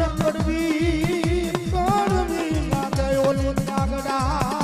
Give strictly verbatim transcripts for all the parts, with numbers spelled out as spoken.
मन कड़वी कड़वी लागे ओली कागड़ा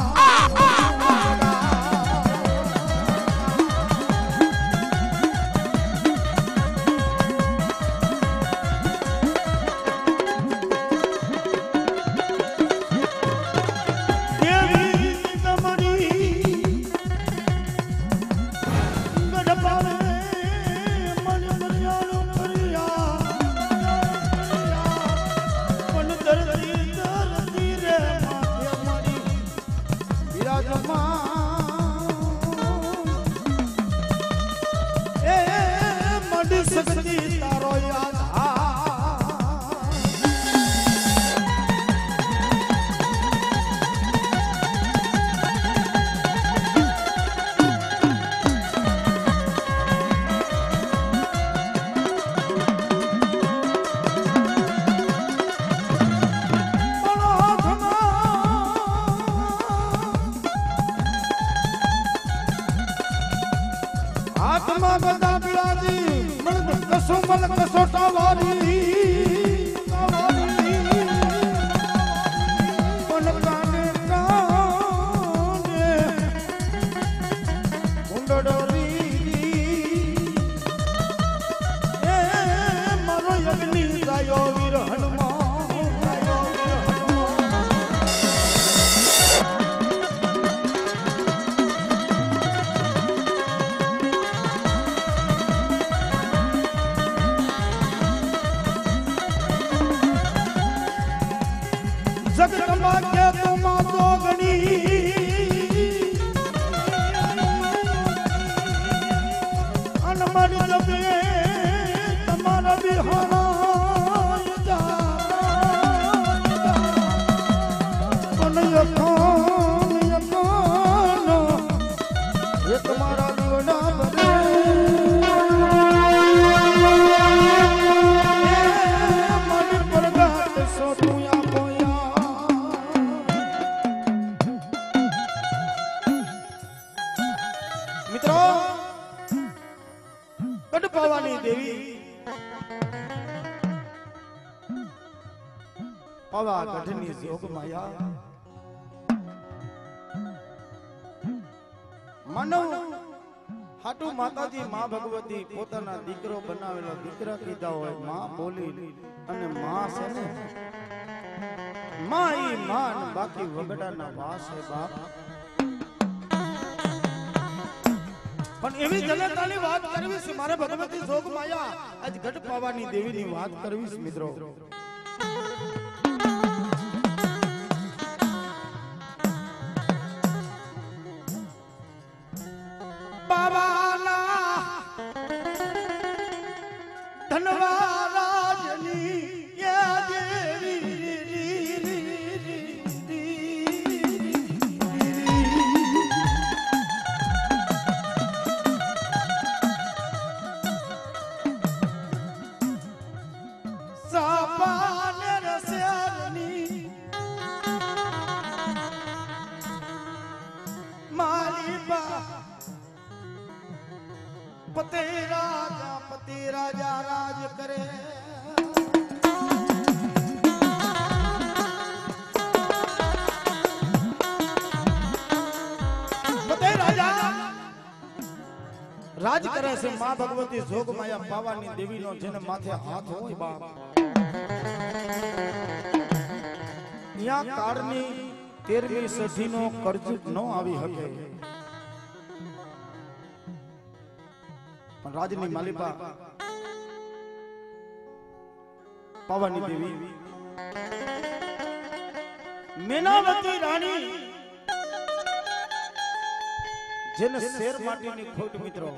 आत्मा बदा बिराजी मन कसो मन कसो टावारी टावारी मन काने काने मुंडडोरी ए मारो यज्ञनी जायो वीर हनुमान जगदम्बा के तुम जोगनी अनमर जबे तुम्हारा बिहारा कौन यकान यकान ये तुम्हारा दीवाना बने मन पर गात सो तुया देवी पवा गढ़नी जोग माया मानव हाटू माताजी मां भगवती पोताना दीकरो बनावेलो दीकरा कीधा होय मां बोली अने मां से ने मां ई मान बाकी वगडाना वास है बाप पण एवी जनतानी વાત કરવી છે મારે ભગવતી જોગ માયા આજ ઘટ પાવાની દેવીની વાત કરવી છે મિત્રો બાબાના ધનવા રાજની એ દેવી पते राजा पते राजा राज करे पते राजा राज करे से मां भगवती जोग माया पावानी देवी नो जेने माथे हाथ होय बाप या काळनी तेरहवीं सदी नो कर्ज नो आवी हके राजनी मालिपा पावानी देवी मेनावती रानी जेने शेर माटीनी खोट मित्रो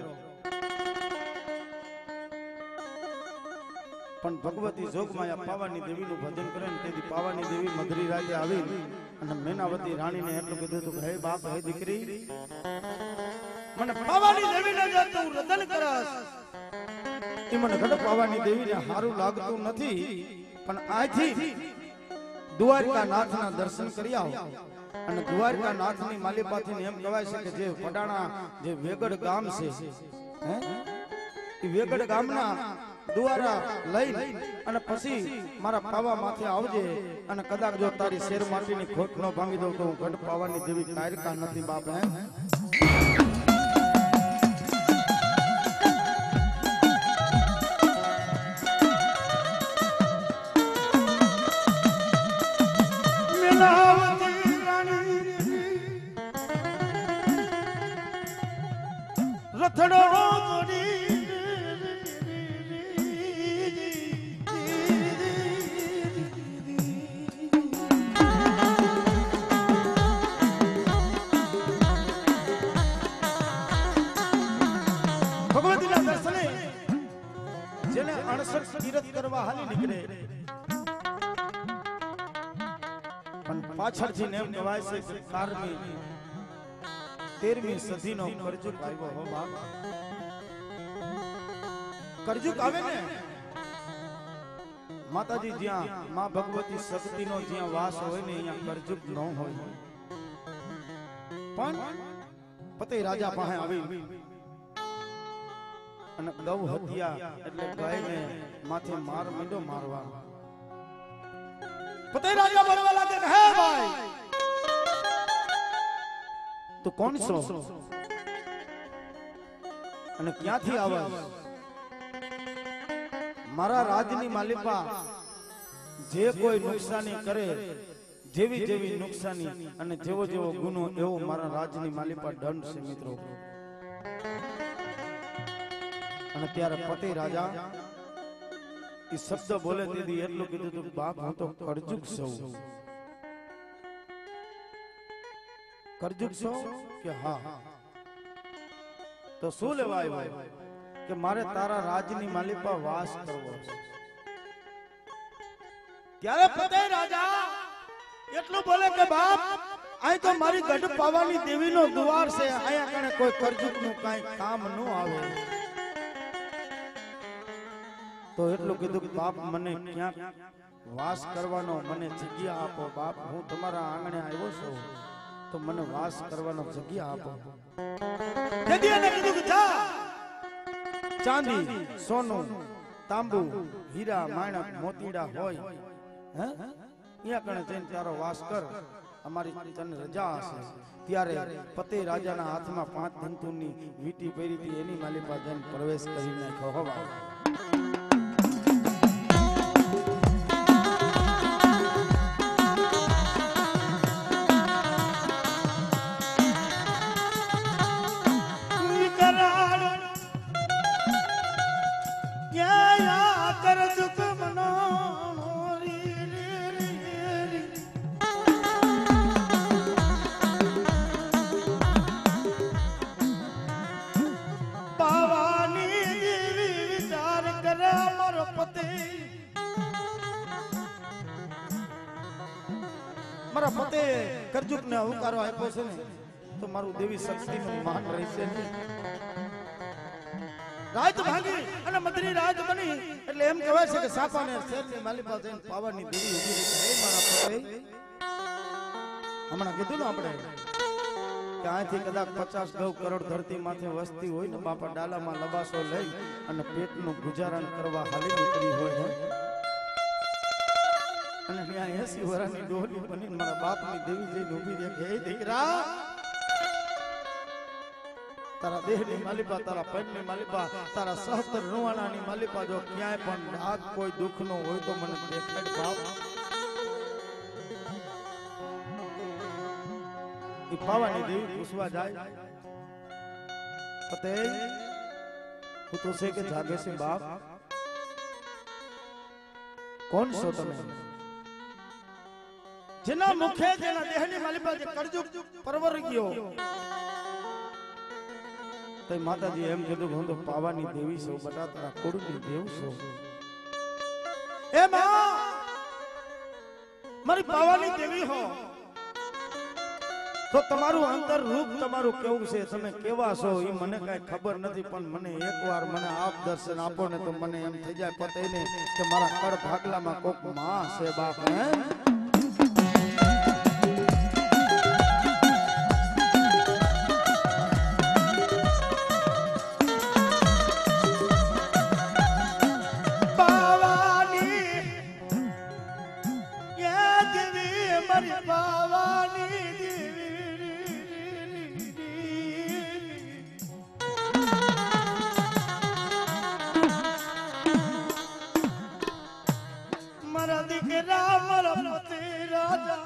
पण भगवती जोगमाया पावानी देवी नु भजन करे ने तेदी पावानी देवी मधुरी राजे आवी अने मेनावती रानी ने એટલું કીધું તો હે બાપ હે દીકરી મને પાવાની દેવી ને જે તું રતન કરસ ઈ મને ઘડ પાવાની દેવી ને હારું લાગતું નથી પણ આથી દ્વારકા નાથના દર્શન કરી આવ અને દ્વારકા નાથની માલિપાથી એમ કહેવાય છે કે જે પડાણા જે વેગડ ગામ છે હે ઈ વેગડ ગામના દુવારા લઈ અને પછી મારા પાવા માથે આવજે અને કદાચ જો તારી શેર માટીની ખોટ ન ભાંગી દઉં તો હું ગઢ પાવાની દેવી કાયરકા નથી બાપ હે રથડો ભગવતીના દર્શને જેને અણસઠ તીરથ કરવા હાલી નીકળે પણ પાછળથી નેમ કહેવાય છે કે કારમી તેરમી સદીનો કરજુક આવ્યો હો બાપ કરજુક આવે ને માતાજી જ્યાં માં ભગવતી શક્તિનો જ્યાં વાસ હોય ને અહીંયા કરજુક ન હોય પણ પતે રાજા પાસે આવી અને ગૌ હત્યા એટલે ગાયને માથે માર મીંડો મારવા પતે રાજા બોલવા લાગે હે ભાઈ તું કોણ છો અને ક્યાંથી આવે મારા રાજની માલિકા જે કોઈ નુકસાની કરે જેવી જેવી નુકસાની અને જેવો જેવો ગુનો એવો મારા રાજની માલિકા દંડ છે મિત્રો અને ત્યારે પતિ રાજા એ શબ્દ બોલે દીધી એટલું કીધું તું બાપ હું તો કરજુક છું કરજુક છો કે હા તો શું લેવા આવ્યો કે મારે તારા રાજની માલિકા વાસ કરવો છે ત્યારે પતે રાજા એટલું બોલે કે બાપ અહીં તો મારી ગઢ પાવાની દેવીનો દ્વાર છે અહીંયા કણે કોઈ કરજુક નું કાઈ કામ ન આવે તો એટલું કીધું કે બાપ મને ક્યાંક વાસ કરવાનો મને જગ્યા આપો બાપ હું તમારા આંગણે આવ્યો છું તો મને વાસ કરવાનો જગ્યા આપો તેથી એને કીધું કે જા ચાંદી સોનું તાંબુ હીરા માણક મોતીડા હોય હે અહીંયા કણે જઈને તારો વાસ કર અમારી તને રજા હશે ત્યારે પતે રાજાના હાથમાં પાંચ ધંતુની વીટી પહેરી હતી એની માલિકા જઈને પ્રવેશ કરી નાખ્યો હવા મારા પતે કરજુક ને અવકારો આપ્યો છે ને તો મારું દેવી શક્તિ નું માન રહેશે ને રાત ભાગી અને મધરી રાત બની એટલે એમ કહેવાય છે કે સાપાને શેરની માલિકા જઈને પાવાની દેવી ઊભી રહી હે મારા પતે હમણાં કીધું ને આપણે કે અહીંથી કદાચ પચાસ ગૌ કરોડ ધરતી માથે વસ્તી હોય ને બાપા ડાલામાં લબાસો લઈ અને પેટનું ગુજારણ કરવા હાલી નીકળી હોય અને ત્યાં એસી વર્ષની ડોલી બની મારા બાપની દેવી જઈને ઊભી રહે કે હે દીકરા તારા દેહની માલિકા તારા પેટની માલિકા તારા સહસ્ત્ર રૂવાણાની માલિકા જો ક્યાંય પણ ડાઘ કોઈ દુઃખનો હોય તો મને દેખાડ બાપ ઈ પાવાની દેવી પૂછવા જાય પતે હું તો છે કે જાગે છે બાપ કોણ છો તમે જેના મુખે જેના દેહની માલિકા જે કરજુક પરવર ગયો તો માતાજી એમ કીધું હું તો પાવાની દેવી છું બટા તારા કુળની દેવ છું એ માં મારી પાવાની દેવી હો તો તમારું અંતર રૂપ તમારું કેવું છે તમે કેવા છો એ મને કઈ ખબર નથી પણ મને એકવાર મને આપ દર્શન આપો ને તો મને એમ થઈ જાય પતે ને કે મારા કર ભાગલામાં કોક માં છે બાપ હે મારી પાવાની મારા દીકરા મારા પતિ રાજા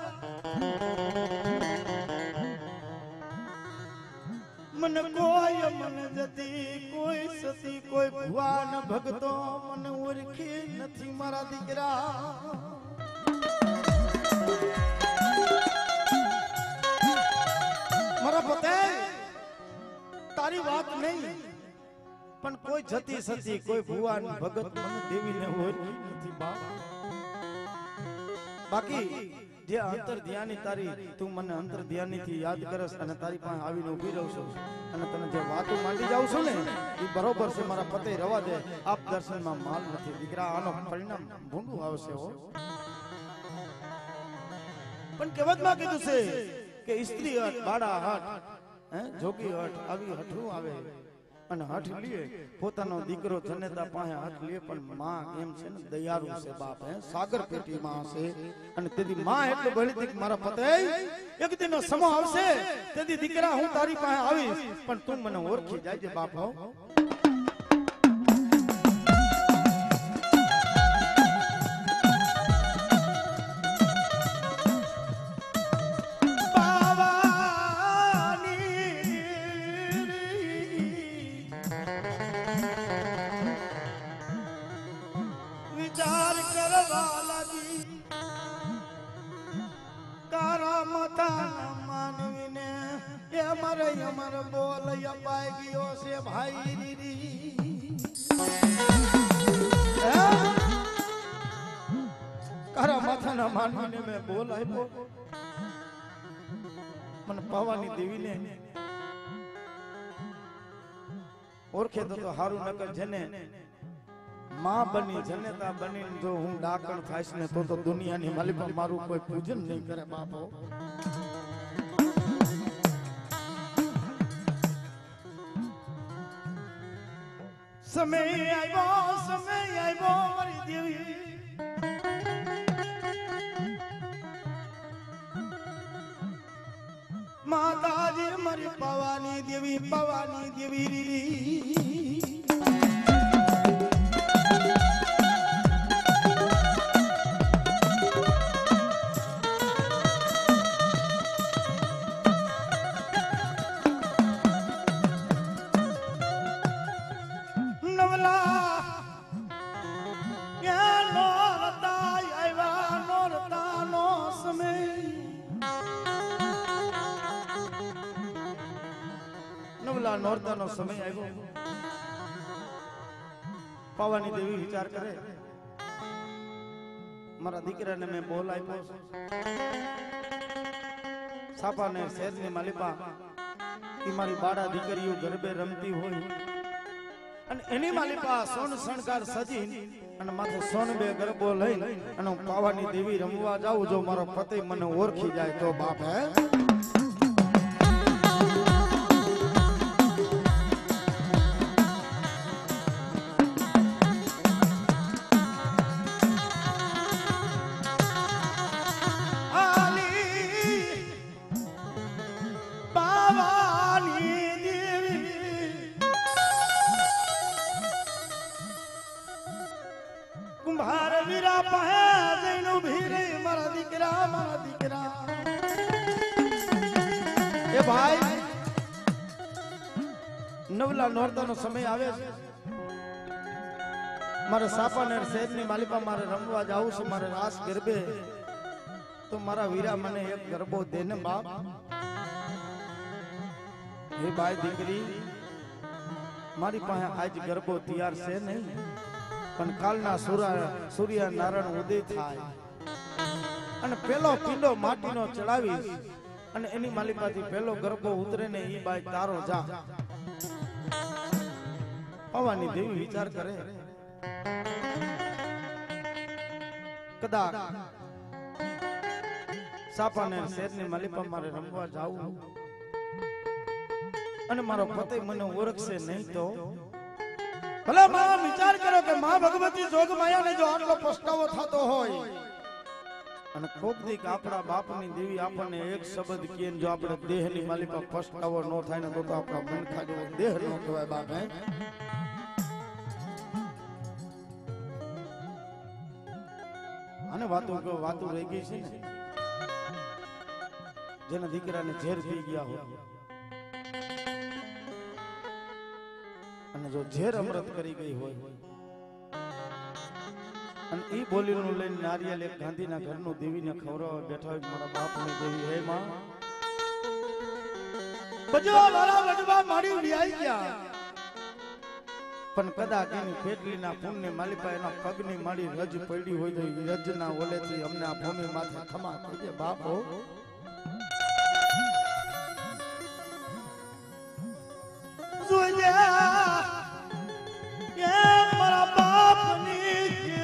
मन कोई मन जती कोई सती कोई भगवान भगतो मन ओरखे नथी मारा दीकरा मारा पते तारी बात नहीं पण कोई जती सती कोई भगवान भगत मन देवी ने ओरखी नथी बाप बाकी जे अंतर ध्यानी तारी तू मन अंतर ध्यानी थी याद करस અને તારી પાસે આવીને ઊભી રહું છું અને તને જે વાતો માંડી જાઉં છું ને એ બરોબર છે મારા પતે રવા દે આપ દર્શનમાં માલ નથી દીકરા આનો પરિણામ ભૂંડું આવશે હો પણ કહેવતમાં કીધું છે કે સ્ત્રી હટ બાડા હટ હે જોગી હટ આવી હઠું આવે અને હઠ લીએ પોતાનો દીકરો જનેતા પાસે હઠ લે પણ માં એમ છે ને દયાળુ છે બાપ હે સાગર પેટી માં છે અને તેદી માં એટલું ભળી દીક મારા પતે એક દિનનો સમો આવશે તેદી દીકરા હું તારી પાસે આવીશ પણ તું મને ઓળખી જાજે બાપ હો अमर बोल पाए गयो से भाई दीदी करा माथा ना मानवी ने मैं बोल आयो मन पावानी देवी ने ओरखे तो, तो हारू नकर जने मां बनी जनेता बनी जो हूं डाकण थाइस ने तो तो दुनिया ની માલિક મારું કોઈ પૂજન નહીં કરે બાપો समय आयो समय आयो मारी देवी माताजी मारी पवानी देवी पवानी देवी नौरता नो समय आयो पावानी देवी विचार करे मारा दीकरा ने मैं बोल आयो सापा ने शेर ने मालिपा की मारी बाड़ा दीकरीओ गरबे रमती होय अने एनी मालिपा सोन शणगार सजी अने माथे सोन बे गरबो लई अने पावानी देवी रमवा जाऊ जो मारो पति मने ओरखी जाए तो बाप है कुंभार वीरा पहे जैनु भीरे मारा दीकरा मारा दीकरा ए भाई नवला नोरता नो समय आवे मारे सापा ने शेर ની માલિપા મારે રમવા જાઉં છું મારે રાસ ગરબે તો મારા વીરા મને એક ગરબો દે ને બાપ हे भाई दीकरी मारी પાસે આજ ગરબો તૈયાર છે નહીં પણ કાલના સૂર્ય સૂર્ય નારાયણ ઉદય થાય અને પેલો પીંડો માટીનો ચડાવી અને એની માલિપાથી પેલો ગરબો ઉતરે ને ઈ બાઈ તારો જા પવાની દેવી વિચાર કરે કદાચ સાપાને શેરની માલિપા મારે રમવા જાવું અને મારો પતિ મને ઓળખશે નહીં તો ભલે માં વિચાર કરો કે માં ભગવતી જોગ માયા ને જો આટલો પસ્તાવો થતો હોય અને કોક દીક આપણા બાપની દેવી આપણને એક શબ્દ કહે જો આપણે દેહની માલિકા પસ્તાવો ન થાય ને તો તો આપણા મન ખાજો દેહ ન કહેવાય બાપ હે અને વાતો કે વાતો રહી ગઈ છે ને જેના દીકરાને ઝેર પી ગયા હોય અને જો ઝેર અમૃત કરી ગઈ હોય અને ઈ બોલીનું લઈને નારિયેલ એક ગાંધીના ઘરનું દેવીને ખવડાવવા બેઠા હોય મારા બાપની દેવી હે માં બજવા મારા વડવા મારી વ્યાઈ ગયા પણ કદાચ એની પેટલીના પુણ્ય માલિકા એના પગની મારી રજ પડી હોય તો રજના ઓલેથી અમને આ ભૂમિ માથે ખમા કહીએ બાપો જોજે કે મારા બાપની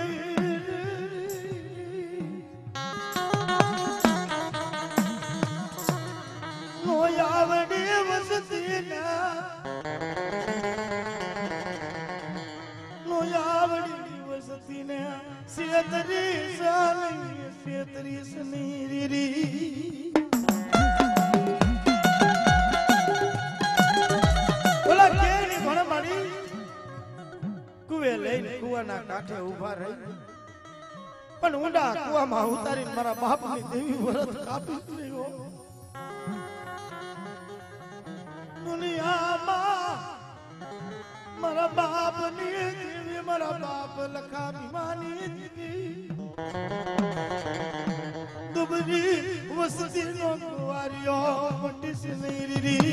કુવાના કાંઠે ઉભા રહી પણ ઊંડા કુવામાં ઉતારી મારા બાપની દેવી વ્રત કાપી રહ્યો દુનિયામાં મારા બાપની દેવી મારા બાપ લખા ભીમાની દેવી દુબરી વસતી નો કુવારિયો મોટી સિનેરી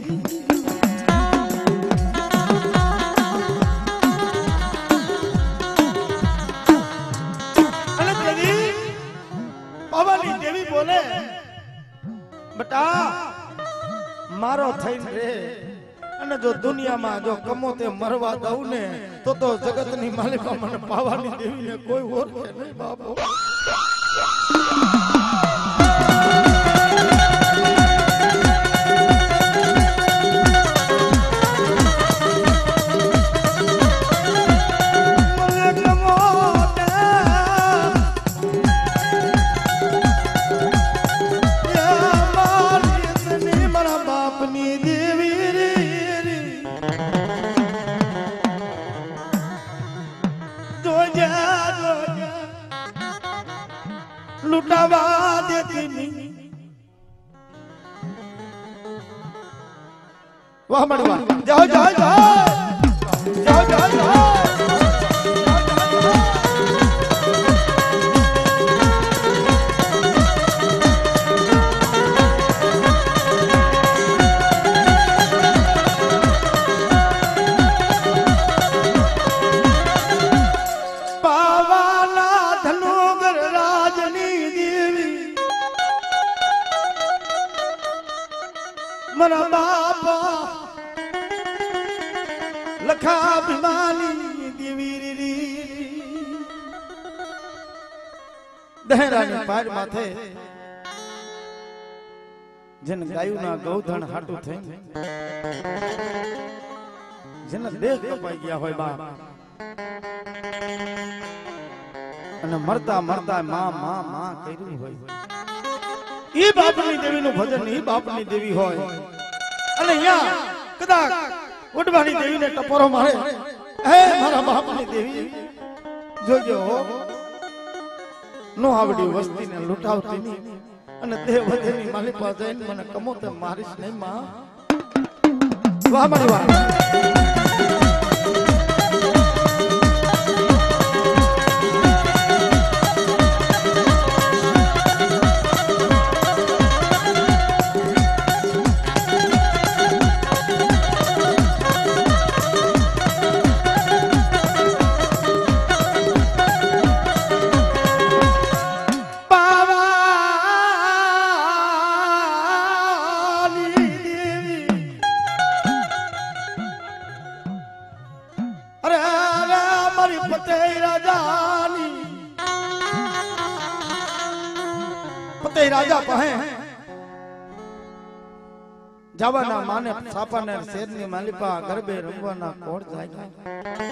બોલે બટા મારો થઈને રે અને જો દુનિયામાં જો કમો તે મરવા દઉં ને તો તો જગતની માલિકા મને પાવાની દેવીને કોઈ ઓળખે નહીં બાપો लुटावा देती नहीं वाह मड़वा जाओ जाओ जाओ जाओ जाओ जाओ मरा बापा लखा भिमानी देवी दहरानी पार माथे जन गायु ना गौधन हाटू थे जन देह कपाई गया होय बाप અને મરતા મરતા માં માં માં કર્યું હોય ઈ બાપની દેવીનું ભજન ઈ બાપની દેવી હોય અને અહીંયા કદાચ ઉડવાની દેવીને ટપોરો મારે હે મારા બાપની દેવી જોજો નો આવડી વસ્તીને લૂંટાવતી ની અને તે વધેની માલિકા જઈને મને કમો તે મારીશ નહીં માં વાહ મારી વાહ राजा कहे जावाना माने सापाने शेरनी मालिका गरबे रंगवाना कोड जाएगा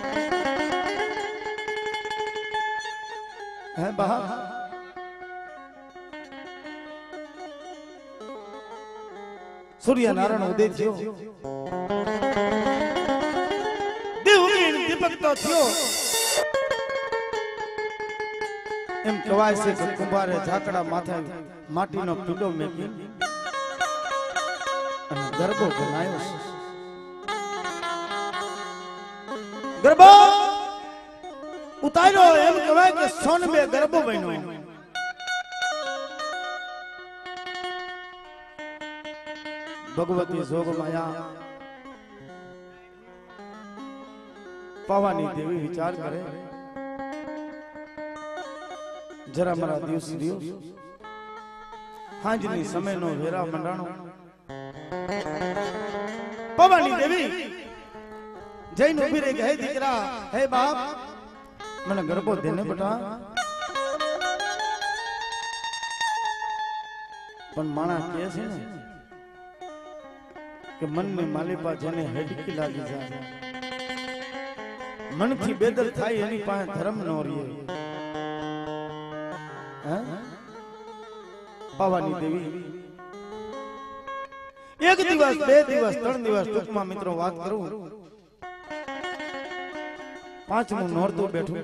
है बा સૂર્ય નારાયણ ઉદય થયો, દેવગીર દીપક તો થયો. એમ કહેવાય છે કે કુંભારે ઝાકડા માથે માટીનો પીડો મેકી અને ગરબો બનાવ્યો છે. ગરબો ઉતાર્યો એમ કહેવાય કે સોનબે ગરબો બન્યો. ભગવતી જોગમાયા પાવાની દેવી વિચાર કરે, જરા મારા દિવસ દિવસ હાંજની સમયનો વેરા મંડાણો. પાવાની દેવી જઈને ઉભી રહી, હે દીકરા, હે બાપ, મને ગરબો દેને બેટા. પણ માણા કહે છે ને કે મનની માલિપા જેને હેડકી લાગી જાય, મનથી બેદર થાય એની પાસે ધર્મ નો રહે. પાવાની દેવી એક દિવસ, બે દિવસ, ત્રણ દિવસ, ટૂંકમાં મિત્રો વાત કરું, પાંચમું નોરતું બેઠું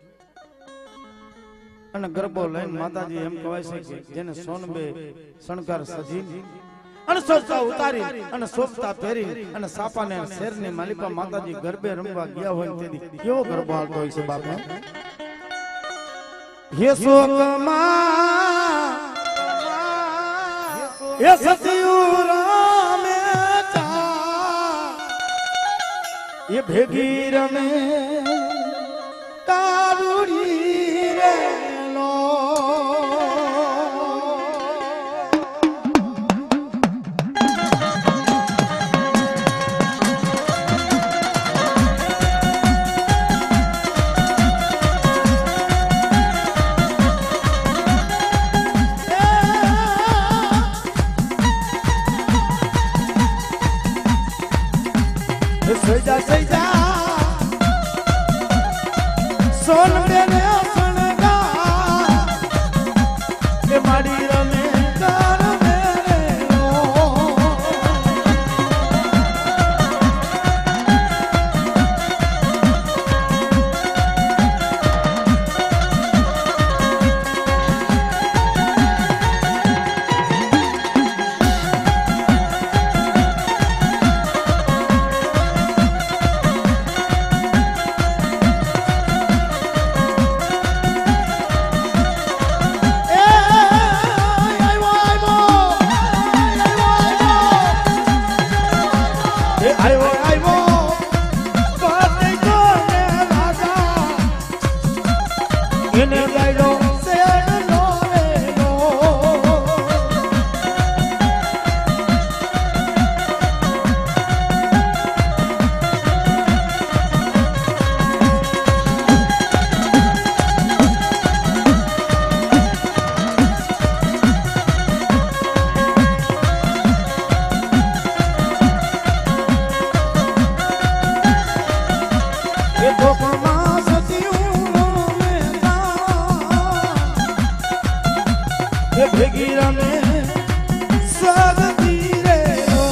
અને ગરબો લઈને માતાજી એમ કહેવાય છે કે જેને સોનબે શણગાર સજી અને સોફતા ઉતારી અને સોફતા પહેરી અને સાપાને શેરની માલિકા માતાજી ગરબે રમવા ગયા હોય તેથી કેવો ગરબો હાલતો હોય છે બાપા. હે શોકમાં હે સતિયુ રામે તા એ ભેગી રમે કારુડી રે લો. સજા સજા સોન બેને સણગા કે માડી રમે કર મેરે લો. ભેગી રમે સ્વાગતી રે લો.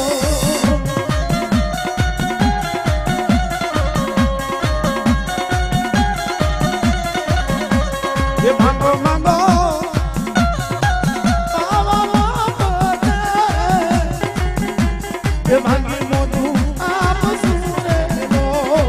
એ માંગો માંગો એ માંગી મોતું આપ સુરે લો.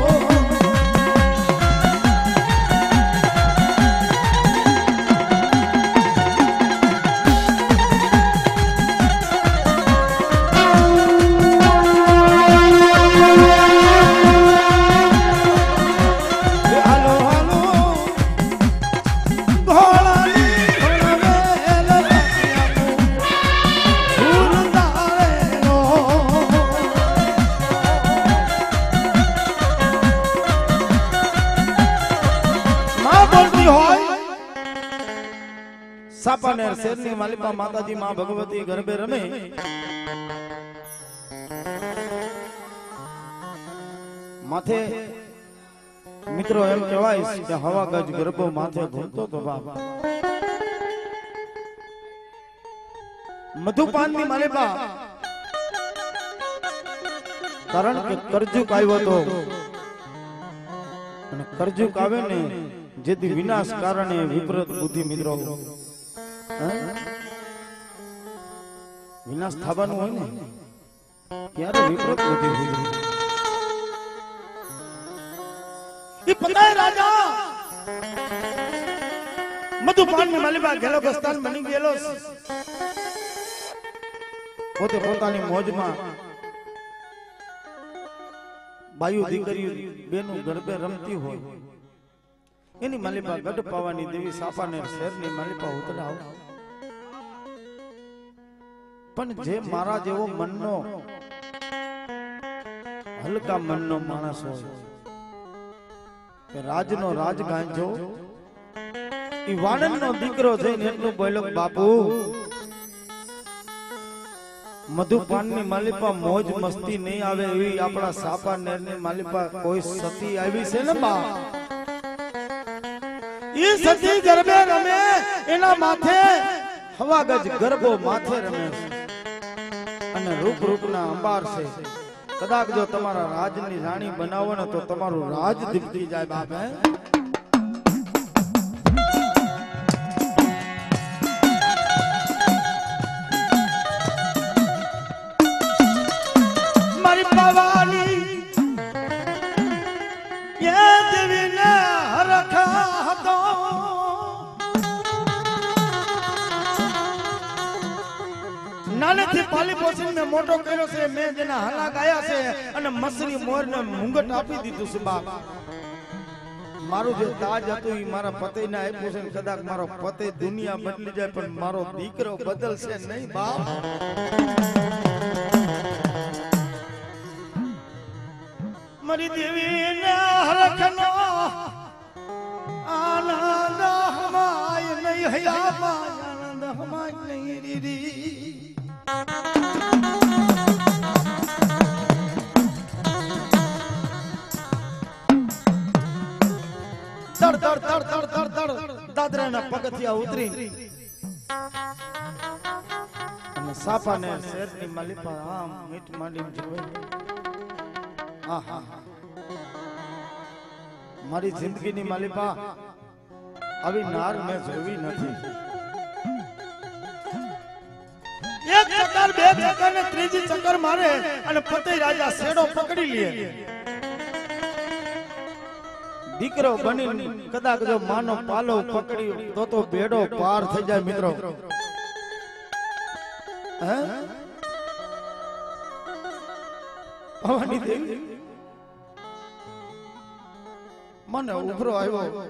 સાપાનેર શેરની માલિકા માતાજી માં ભગવતી ગરબે રમે. માથે મિત્રો એમ કહેવાય કે હવા ગજ ગરબો માથે ઘૂમતો તો બાપ. મધુપાન ની માલિકા કારણ કે કરજુક આવ્યો તો અને કરજુક આવે ને જેથી વિનાશ કારણે વિપરીત બુદ્ધિ મિત્રો વિનાશ થવાનું હોય ને ત્યારે વિપરીત બુદ્ધિ હોય એ પતાય રાજા મધુપાન ની માલિબા ગેલો ગસ્તાન બની ગયેલો પોતે પોતાની મોજમાં બાયુ દીકરી બેનું ગરબે રમતી હોય એની માલિબા ગઢ પાવાની દેવી સાપાને શેરની માલિબા ઉતરાવ પણ જે મારા જેવો મનનો હલકા મનનો માણસ હોય કે રાજનો રાજ ગાંજો ઈ વાણંદનો દીકરો થઈને એટલું બોલ્યો બાપુ મધુપાનની માલિપા મોજ મસ્તી નહીં આવે એવી આપણા સાપા નેરની માલિપા કોઈ સતી આવી છે ને બા ઈ સતી ગરબે રમે એના માથે હવા ગજ ગરબો માથે રમે અને રૂપ રૂપના અંબાર છે કદાચ જો તમારા રાજની રાણી બનાવો ને તો તમારું રાજ દીપતી જાય બાપ હે મારી પાવાની એ દેવીને હરખા હતો નાનેથી પાલી પોષીને મેં મોટો કર્યો છે મેં જેના હલા ગાયા છે અને મસરી મોરને મુંગટ આપી દીધું છે બાપ મારું જે તાજ હતું એ મારા પતિને આપ્યું છે કદાચ મારો પતિ દુનિયા બદલી જાય પણ મારો દીકરો બદલશે નહીં બાપ મારી દેવીને હરખનો આનંદ હમાય નહીં હયામાં આનંદ હમાય નહીં રીરી તડ તડ તડ તડ તડ તડ દાદરાના પગથિયા ઉતરી અને સાપાને શેરની માલિપા આમ મીઠ માંડીને જોવે આહા મારી જિંદગીની માલિપા આવી નાર મેં જોવી નથી એક ચક્કર બે ચક્કર ને ત્રીજી ચક્કર મારે અને પતિ રાજા શેડો પકડી લે દીકરો બની કદાચ જો માનો પાલો પકડી તો તો બેડો પાર થઈ જાય મિત્રો હે ભવાની દેવી મને ઉભરો આવ્યો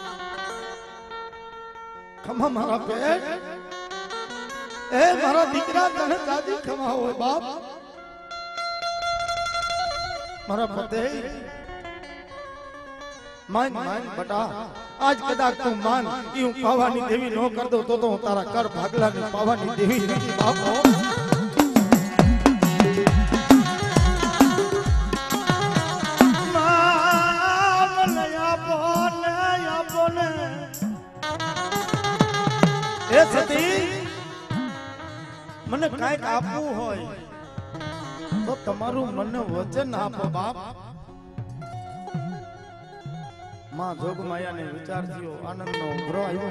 ખમા મારા પેટ એ મારા દીકરા તને દાદી ખમા હોય બાપ મારા પતે માન માન બટા આજ કદાચ તું માન કે હું પાવાની દેવી નો કર દઉં તો તો હું તારા કર ભાગલાની પાવાની દેવી નથી બાપો એ સતી મને કાંઈક આપવું હોય તો તમારું મને વચન આપો બાપ માં જોગમાયાને વિચાર થયો આનંદનો ઉભરો આવ્યો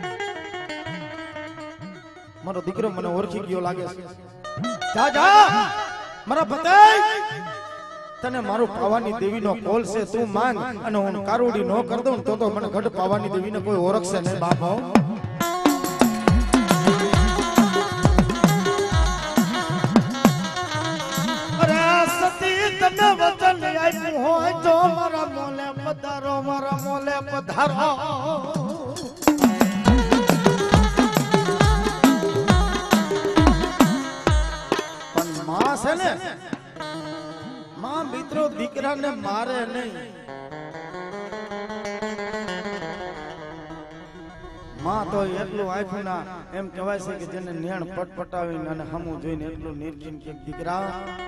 મારો દીકરો મને ઓળખી ગયો લાગે છે જા જા મારા પતે તને મારું પાવાની દેવીનો કોલ છે તું માંગ અને હું કારુડી નો કર દઉં તો તો મને ગઢ પાવાની દેવીને કોઈ ઓળખશે નહીં બાપ તને વચન આપ્યું હોય તો મારા મોલે પધારો મારા મોલે પધારો પણ માં છે ને માં મિત્રો દીકરાને મારે નહીં માં તો એટલું આપ્યું ના એમ કહેવાય છે કે જેને નેણ પટપટાવીને અને હમું જોઈને એટલું નિર્ચિન કે દીકરા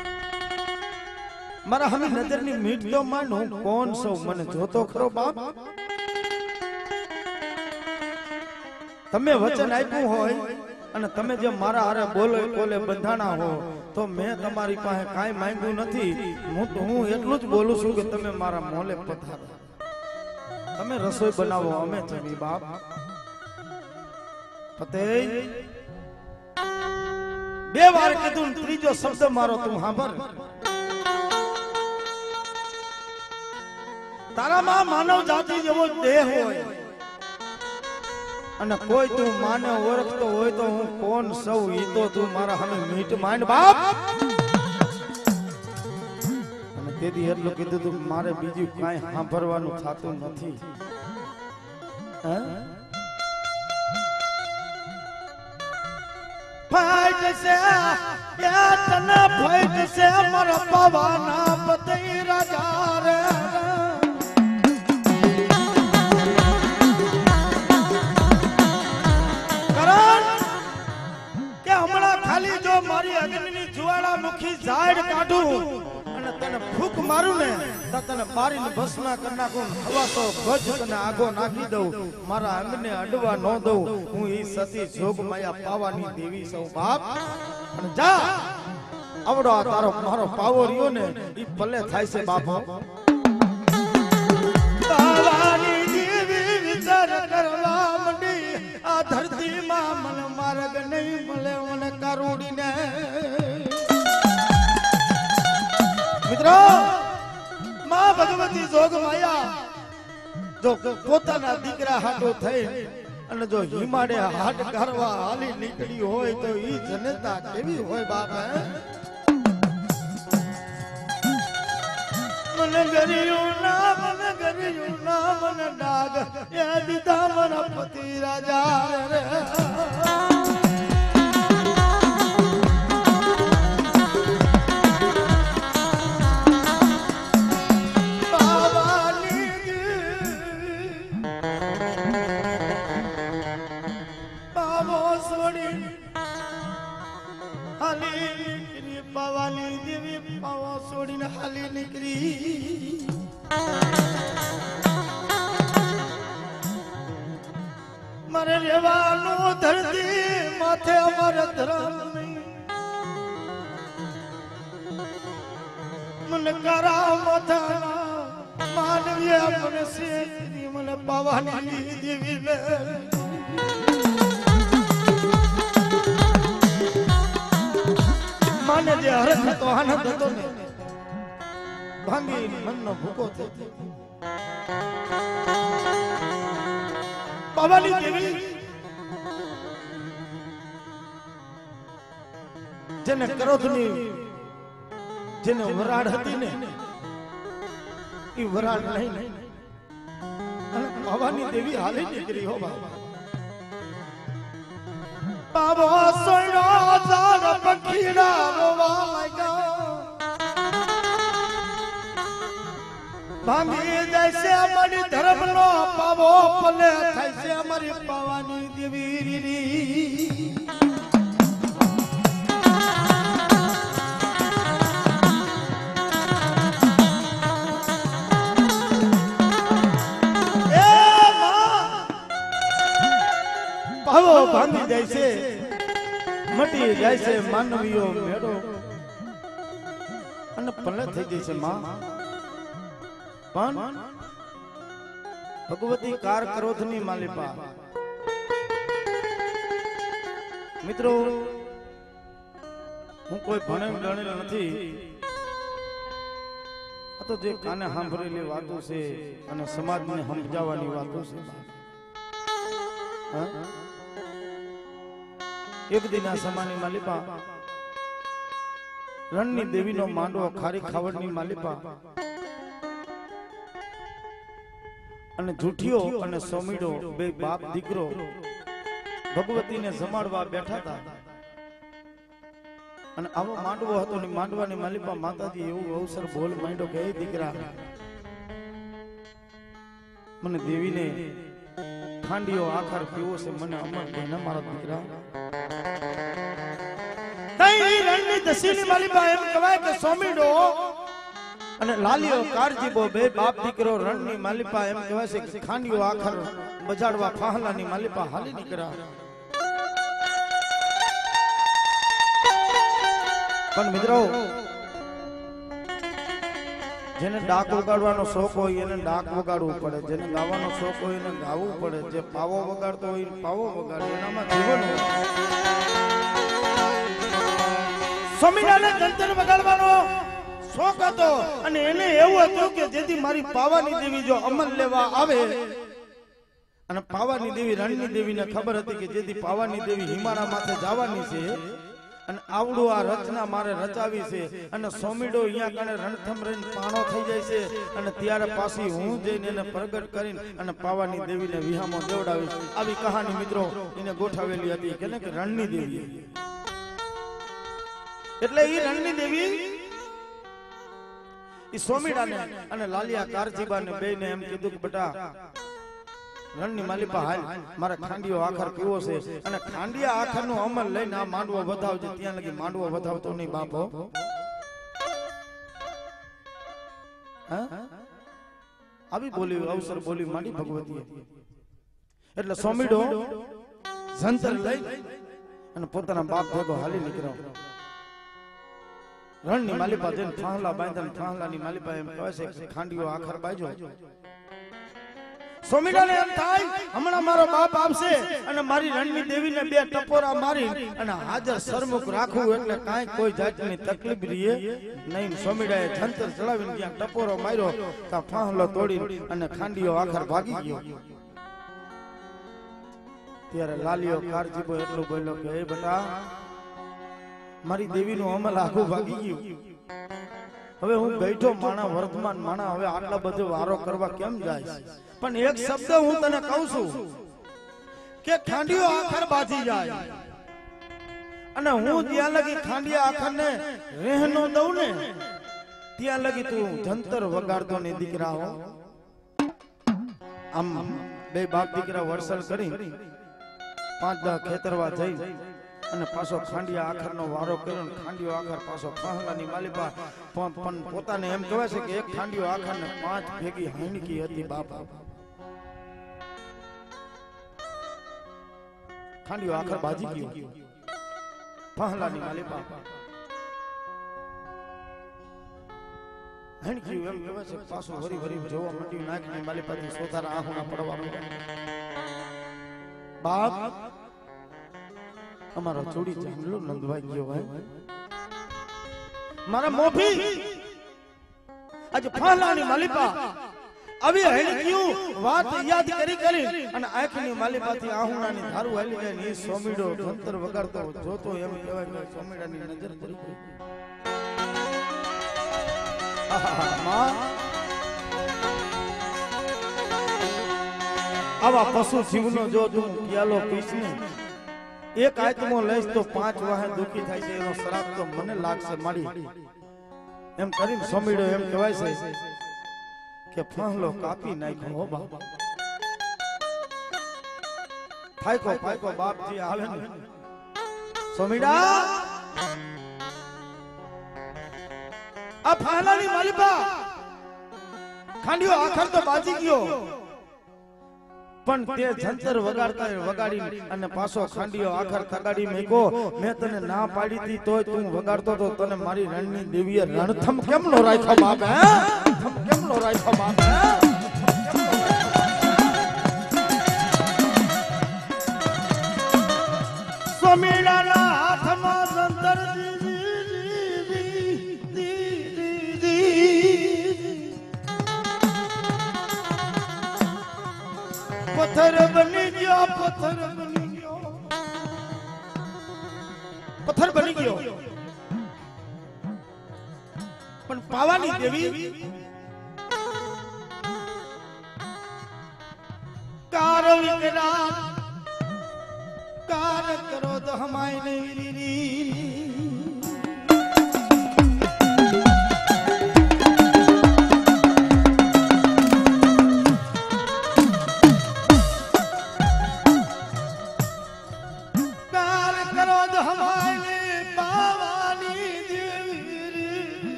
મારા હમે નજરની મીટ તો માંડ હું કોણ છું મને જોતો ખરો બાપ તમે વચન આપ્યું હોય અને તમે જે મારા હારે બોલે બોલે બંધાણા હો તો મેં તમારી પાસે કાંઈ માંગ્યું નથી. હું તો હું એટલું જ બોલું છું કે તમે મારા મોલે પધારો. તમે રસોઈ બનાવો, અમે જમી બાપ. ફતેહ બે વાર કીધું, ત્રીજો શબ્દ મારો તું સાંભળ. તારામાં માનવ જાતિ જેવો દેહ હોય અને કોઈ તું માને ઓળખતો હોય તો હું કોણ સૌ ઈ તો તું મારા સામે મીઠ માંડ બાપ. અને તેથી એટલું કીધું તું મારે બીજું કાંઈ સાંભળવાનું થતું નથી. ફાઈટ છે યા તને ફાઈટ છે મારા પવાના પતિ રાજા રે. ખાલી જો મારી અગ્નિની જ્વાળામુખી ઝાડ કાઢું અને તને ફૂંક મારું ને તો તને મારીને ભસ્મ કરી નાખું. હવા તો ગજ તને આગો નાખી દઉં, મારા અંગને અડવા ન દઉં. હું ઈ સતી જોગ માયા પાવાની દેવી સૌ બાપ. અને જા આવડો તારો મારો પાવો રહ્યો ને ઈ ભલે થાય છે બાપ. પાવાની દેવી વિચાર કરવા મંડી આ ધરતીમાં મન માર્ગ નહીં મળે મને કારુડીને. મિત્રો માં ભગવતી જોગ માયા જો પોતાના દીકરા હાટો થઈ અને જો હિમાડે હાટ કરવા હાલી નીકળી હોય તો ઈ જનતા કેવી હોય બાપ. મન ગરિયું ના મન ગરિયું ના મન ડાગ એ દીધા મારા પતિ રાજા રે. પાવાની દેવી પાવો છોડીને હાલી નીકળી. મારે રેવાનું ધરતી માથે અમારે ધર્મ નહીં. મને કરા માથાના માનવીય મને શેરી મને પાવાની દેવી લે. માને જે હરખ હતો આનંદ હતો ને ભાંગી મનનો ભૂકો થયો. પાવાની દેવી જેને ક્રોધની જેને વરાળ હતી ને ઈ વરાળ નહીં અને પાવાની દેવી હાલી નીકળી હો બાબા. બાબો સોયનો ઝાડ પખીડા રોવા લાગ્યા. ભાંગી જાય છે અમારી ધર્મનો પાવો પલે થાય છે અમારી પાવાની દેવી. પાવો ભાંગી જાય છે, મટી જાય છે માનવીઓ મેળો અને પલે થઈ જાય છે માં. પણ ભગવતી કાર ક્રોધની માલિપા. મિત્રો હું કોઈ ભણેલ ગણેલ નથી. આ તો જે કાને સાંભળેલી વાતો છે અને સમાજને સમજાવવાની વાતો છે. એક દિના સમાની માલિપા રણની દેવીનો માંડવો ખારી ખાવડની માલિપા અને જૂઠિયો અને સોમીડો બે બાપ દીકરો ભગવતીને જમાડવા બેઠા હતા. અને આવો માંડવો હતો ને માંડવાની માલિપા માતાજી એવું અવસર બોલ માંડ્યો કે એ દીકરા મને દેવીને ખાંડીઓ આખર પીવો છે મને અમર કહીને મારા દીકરા. તઈ રણની દશીની માલિપા એમ કહેવાય કે સોમીડો અને લાલીઓ કારજીબો બે બાપ દીકરો રણની માલિપા એમ કહેવાય છે કે ખાંડીઓ આખર બજાડવા ફાહલાની માલિપા હાલી નીકળ્યા. પણ મિત્રો જેને ડાક વગાડવાનો શોખ હોય એને ડાક વગાડવું પડે, જેને ગાવાનો શોખ હોય એને ગાવું પડે, જે પાવો વગાડતો હોય પાવો વગાડે, એનામાં જીવન હોય. સ્વામિનારાયણ જંતર વગાડવાનો શોખ હતો અને એને એવું હતું કે જેથી મારી પાવાની દેવી જો અમલ લેવા આવે, અને પાવાની દેવી રણની દેવીને ખબર હતી કે જેથી પાવાની દેવી હિમાળા માથે જવાની છે અને આવડું આ રચના મારે રચાવી છે, અને સોમીડો અહીંયા કણે રણથમ રહીને પાણો થઈ જાય છે, અને ત્યારે પાછી હું જઈને એને પ્રગટ કરીને અને પાવાની દેવીને વિહામો દેવડાવીશ. આવી કહાની મિત્રો એને ગોઠાવેલી હતી કે ને કે રણની દેવી. એટલે એ રણની દેવી એ સોમીડાને અને લાલિયા કારજીબાને બેને એમ કીધું કે બેટા રણની માલિપા હાલ મારે ખાંડિયો આખર પીવો છે, અને ખાંડિયા આખર નો અમલ લઈને આ માંડવો વધાવજે. ત્યાં લગી માંડવો વધાવતો નહીં બાપો. આવી બોલી અવસર બોલી માંડી ભગવતી. એટલે સોમીડો જંતર લઈ અને પોતાના બાપ ભેગો હાલી નીકળ્યો. રણની માલિપા જઈને ફાંહલા બાંધન ફાંહલાની માલિપા એમ કહે છે કે ખાંડિયો આખર બાજો. સોમીડાને એમ થાય હમણાં મારો બાપ આવશે અને મારી રણની દેવીને બે ટપોરા મારી અને હાજર સરમુખ રાખવું, એટલે કાંઈ કોઈ જાતની તકલીફ રહે નહીં. સોમીડાએ જંતર ચલાવીને ત્યાં ટપોરો માર્યો, ત્યાં ફાંહલો તોડી અને ખાંડિયો આખર ભાગી ગયો. ત્યારે લાલિયો કારજીબો એટલું બોલ્યો કે એ બેટા મારી દેવીનું અમલ આખું ભાગી ગયું. હવે હું ગઈઠો માણા વર્તમાન માણા હવે આટલા બધો વારો કરવા કેમ જાય? પણ એક શબ્દ હું તને કહું છું કે ખાંડિયો આખર બાજી જાય, અને હું ત્યાં લગી ખાંડિયા આખર ને રહેનો દઉં ને ત્યાં લગી તું જંતર વગાડતો ને દીકરા હો. આમ બે બાપ દીકરા વરસલ કરી પાંચ દા ખેતરવા જઈ અને પાછો ખાંડિયા આખર નો વારો કર્યો. ખાંડિયો આખર પાછો ફાંહલાની માલિપા પણ પોતાને એમ કહેવાય છે કે એક ખાંડિયો આખર ને પાંચ ભેગી હાઈનકી હતી બાપા. ખાંડિયો આખર બાજી ગયો. ફાંહલાની માલિપા હાઈનકી એમ કહેવાય છે પાછો વરી વરી જોવા માંડ્યું. નાકની માલિપાથી સોતારા આંખોના પડવા માંડ્યા. બાપ અમારો ચોડી ચાંદલો નંદવાઈ ગયો હોય. મારા મોભી આજે ફાંહલાની માલિપા આવી હેણક્યું વાત યાદ કરી કરી અને આંખની માલિપાથી આહુણાની ધારું હાલી જાય ને એ સોમીડો જંતર વગાડતો જોતો એમ કહેવાય કે સોમીડાની નજર પડી ગઈ. માં આવા પશુ જીવનો જો તું પ્યાલો પીશ ને એક આત્મો લઈશ તો પાંચ વાહે દુખી થાય છે, એનો શ્રાપ તો મને લાગશે મારી. એમ કરીને સોમીડો એમ કહેવાય છે કે ફાંહલો કાપી નાખ્યો હો બાપ. ફાયકો ફાયકો બાપ જે આવે ને સોમીડા આ ફાંહલાની માલિપા ખાંડિયો આખર તો બાજી ગયો, પણ તે જંતર વગાડતા વગાડી અને પાછો ખાંડિયો આખર તગાડી મેકો. મેં તને ના પાડી હતી તોય તું વગાડતો તો તને મારી રણની દેવીએ રણથમ કેમ નો રાખ્યો બાપ? હે રણથમ કેમ નો રાખ્યો બાપ? હે સ્વામીના હાથમાં જંતર પથ્થર બની ગયો, પથ્થર બની ગયો, પથ્થર બની ગયો. પણ પાવાની દેવી કાર વિકરાત કાર કરો તો હમાય નહીં રી.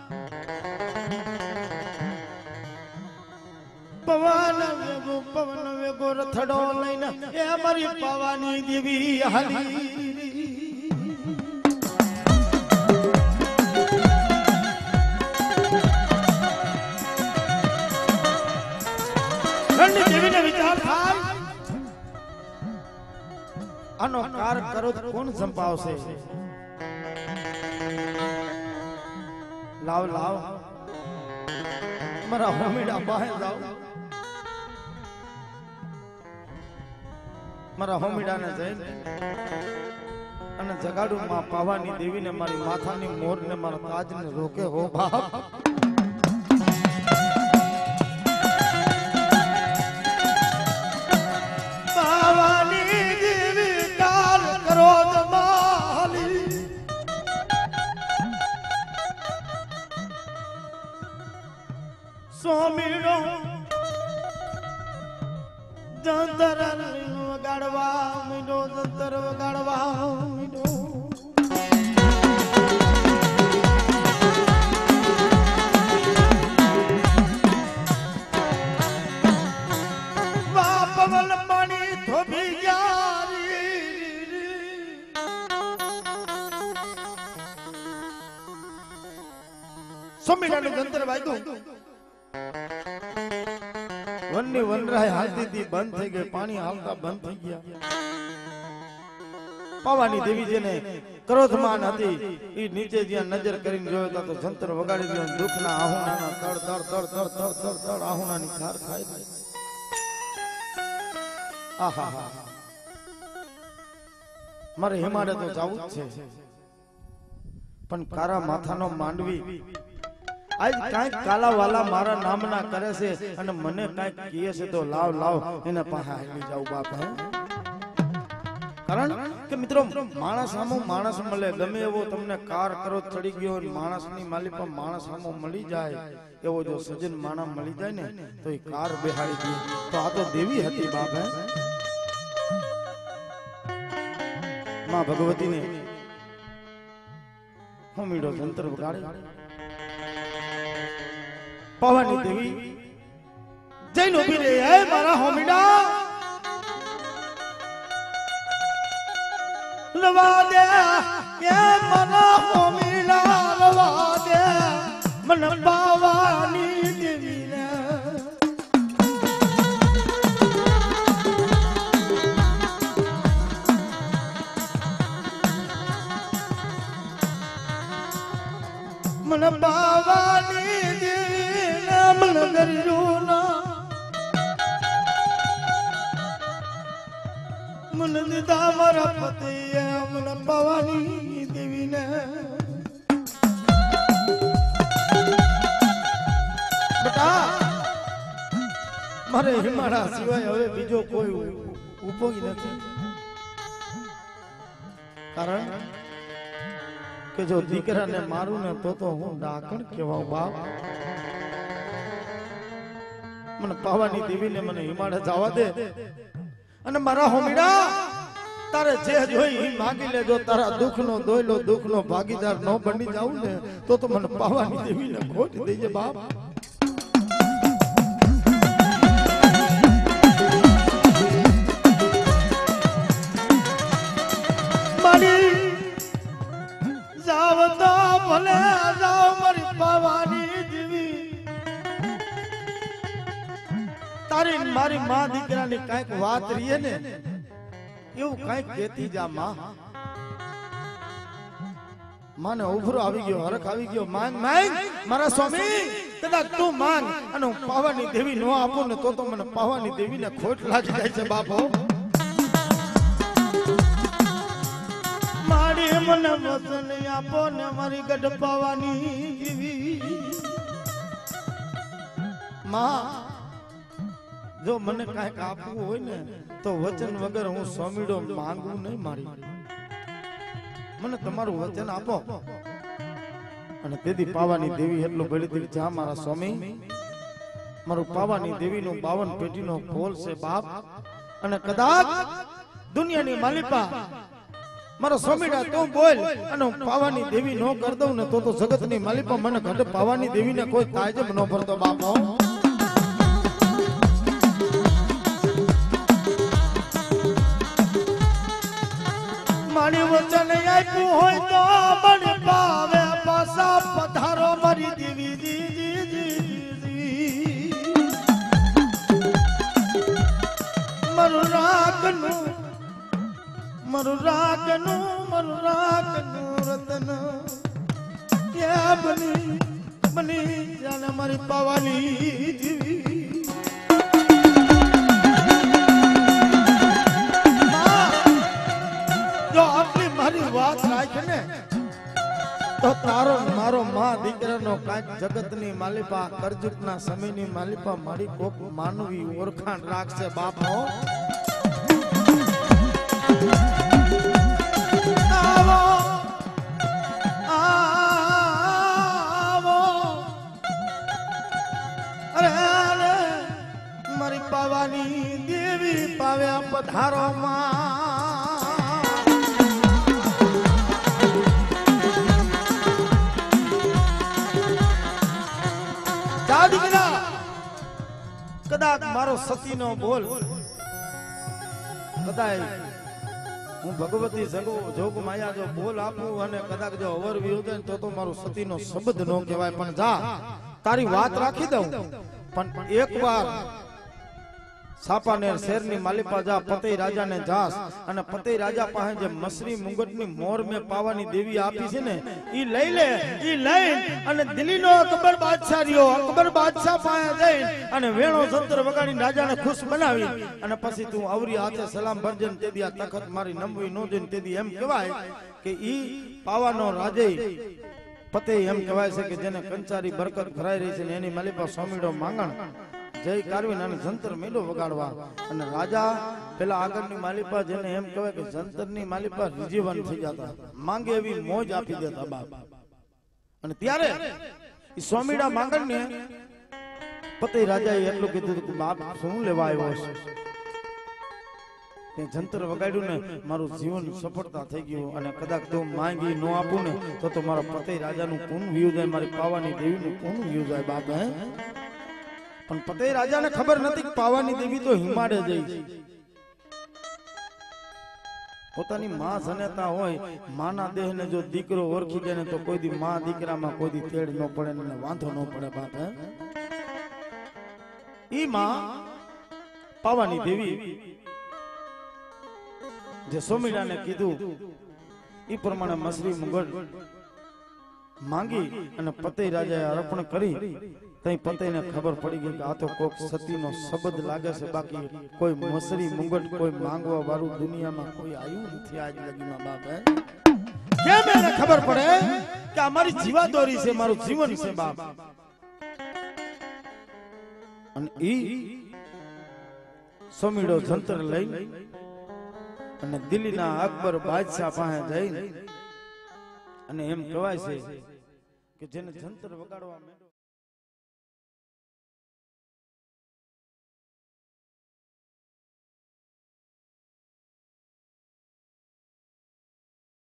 પવન વેગો રથડો લઈને એ મારી પાવાની દેવી હાલી રણની દેવીને વિચાર થાય આનો કાર કરો તો કોણ સંપાવશે લાવ લાવ મારા હોમીડા બહાર જાવ મારા હોમીડાને જઈને અને જગાડું માં પાવાની દેવીને મારી માથાની મોરને મારા તાજને રોકે હો બાપ પાવાની દેવી કાલ કરો દમાલી સોમીડો જંતર વગાડવા મીડો જંતર વગાડવા મીડો બાપવલ પાણી થોભી ગયા સોમીડાનું જંતર વાગ્યું વનની વનરાય હાલતી હતી બંધ થઈ ગઈ પાણી હાલતા બંધ થઈ ગયા પાવાની દેવી જેને ક્રોધમાન હતી ઈ નીચે જ્યાં નજર કરીને જોયો તો જંતર વગાડી દીધો દુઃખના આહુણાના તડ તડ તડ તડ તડ તડ તડ આહુણાની ખાર ખાઈ ગઈ આહા મારે હિમાડે તો જાવું જ છે પણ કારા માથાનો માંડવી આજ કાંઈક કાલા વાલા મારા નામના કરે છે અને મને કાંઈક કહે છે તો લાવ લાવ એને પાસે આવી જાવ બાપ હે કારણ કે મિત્રો માણસ સામો માણસ મળે ગમે એવો તમને કાર કરો ચડી ગયો માણસની માલી પર માણસ સામો મળી જાય એવો જો સજન માણા મળી જાય ને તો એ કાર બેહાડી દે તો આ તો દેવી હતી બાપ હે માં ભગવતીને હોમીડો જંતર વગાડે પાવાની દેવી જઈને ઉભી રહી હે મારા હોમીડા લવા દે કે મારા હોમીડા લવા દે મને પાવાની દેવી ને મને પાવાની મને દરિયોના મને દીધા મારા પતિએ મને પાવાની દેવીને બેટા મારે હિમાળા સિવાય હવે બીજો કોઈ ઉપયોગી નથી કારણ કે જો દીકરાને મારું ને તો તો હું ડાકણ કેવા બાપ મને પાવાની દેવીને મને હિમાડે જવા દે અને મારા હોમીડા તારે જે જોઈ ઈ માંગી લેજો તારા દુઃખનો દોયલો દુઃખનો ભાગીદાર ન બની જાઉં ને તો તો મને પાવાની દેવીને ખોટ દેજે બાપ મારી જાવ તો ભલે જાવ મારી પાવાની દેવી તારી મારી માં દીકરાની કાંઈક વાત રીએ ને એવું કાંઈક કેતી જા માં માને ઉભરો આવી ગયો હરખ આવી ગયો માંગ માંગ મારા સ્વામી કદાચ તું માંગ અને હું પાવાની દેવી નો આપું ને તો તો મને પાવાની દેવીને ખોટ લાગી જાય છે બાપો મારી મને વચન આપો ને મારી ગઢ પાવાની દેવી માં જો મને કાંઈક આપવું હોય ને તો વચન વગર હું સ્વામીડો માંગવું નહીં મારી મને તમારું વચન આપો અને તેથી પાવાની દેવી એટલો બળી જા મારા સ્વામી મારું પાવાની દેવીનું બાવન પેટીનો ખોલ છે બાપ અને કદાચ દુનિયાની માલિપા મારો સ્વામીડા તું બોલ અને હું પાવાની દેવી નો કરી દઉં ને તો તો જગતની માલિપા મને ઘટ પાવાની દેવીને કોઈ તાજબ ન ભરતો બાપો આપ્યું હોય તો મને પાવે પાસા પધારો મારી દેવી જી જી જી જી મારું રાખનું મારું રાખનું મારું રાખનું રતન ક્યાં બની બની જાને મારી પાવાની દેવી જો આટલી મારી વાત રાખે ને તો તારો મારો માં દીકરાનો કાંઈક જગતની માલિપા કરજુકના સમયની માલિપા મારી કોક માનવી ઓળખાણ રાખશે બાપો આવો આવો અરે અરે મારી પાવાની દેવી પાવ્યા પધારો માં કદાચ મારો સતીનો બોલ કદાચ હું ભગવતી જગો જોગ માયા જો બોલ આપું અને કદાચ જો અવર વિરુદ્ધ તો તો મારો સતીનો શબ્દ નો કહેવાય પણ જા તારી વાત રાખી દઉં પણ એકવાર સાપાનેર શેરની માલિપા જા પતઈ રાજાને જાસ અને પતઈ રાજા પાસે જે મસરી મુંગટની મોર મે પાવાની દેવી આપી છે ને ઈ લઈ લે ઈ લઈ અને દિલ્હીનો અકબર બાદશાહ રહ્યો અકબર બાદશાહ પાસે જઈ અને વેણો જંતર વગાડીને રાજાને ખુશ બનાવી અને પછી તું આવરી હાથે સલામ ભરજે ને તેદી આ તખત મારી નમવી નો જોઈને તેદી એમ કહેવાય કે ઈ પાવાનો રાજે પતઈ એમ કહેવાય છે કે જેને કંચારી બરકત ભરાઈ રહી છે ને એની માલિપા સ્વામીડો માંગણ જય કારવીન અને જંતર મેળો વગાડવા અને રાજા પેલા આગળની માલિપા જેને એમ કહેવાય કે જંતરની માલિપા રીજીવન થઈ જતા માંગે એવી મોજ આપી દેતા બાપ અને ત્યારે ઈ સ્વામીડા માંગણ ને પતઈ રાજાએ એટલું કીધું કે બાપ શું લેવા આવ્યો છે કે જંતર વગાડ્યું ને મારું જીવન સફળતા થઈ ગયું અને કદાચ તો માંગી ન આપું ને તો તો મારા પતઈ રાજાનું કોણ વ્યુ જાય મારી પાવાની દેવીનું કોણ વ્યુ જાય બાપ હે પણ પતઈ રાજાને ખબર નથી કે પાવાની દેવી તો હિમાડે જઈ પોતાની માં જનેતા હોય માના દેહને જો દીકરો ઓળખી જાય ને તો કોઈ દી માં દીકરામાં કોઈ દી તેડ ન પડે ને વાંધો ન પડે બાપ હે ઈ માં પાવાની દેવી જે સોમીડાને કીધું ઈ પ્રમાણે મસરી મુગટ માંગી અને પતઈ રાજાએ અર્પણ કરી તઈ પતઈને ખબર પડી ગઈ કે આ તો કોક સતીનો શબ્દ લાગે છે બાકી કોઈ મસરી મુંગટ કોઈ માંગવા વાળું દુનિયામાં કોઈ આવ્યું નથી આજ લગીમાં બાપ હે કેમ એને ખબર પડે કે અમારી જીવાદોરી છે મારું જીવન છે બાપ અને ઈ સોમીડો જંતર લઈ અને દિલ્હીના અકબર બાદશાહ પાસે જઈને અને એમ કહેવાય છે કે જેને જંતર વગાડવા માંડ્યો